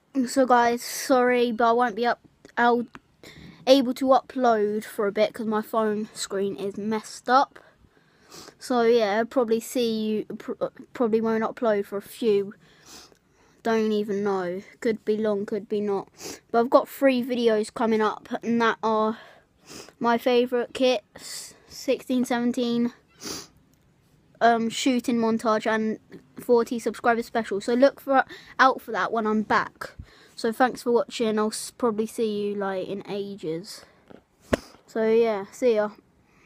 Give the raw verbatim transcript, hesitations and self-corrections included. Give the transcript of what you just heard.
So guys, sorry, but I won't be up I'll, able to upload for a bit because my phone screen is messed up. So yeah, I'll probably see you, pr probably won't upload for a few. Don't even know. Could be long, could be not. But I've got three videos coming up, and that are my favourite kits, sixteen, seventeen, um, shooting montage, and forty subscriber special. So look for out for that when I'm back. So thanks for watching. I'll probably see you like in ages. So yeah, see ya.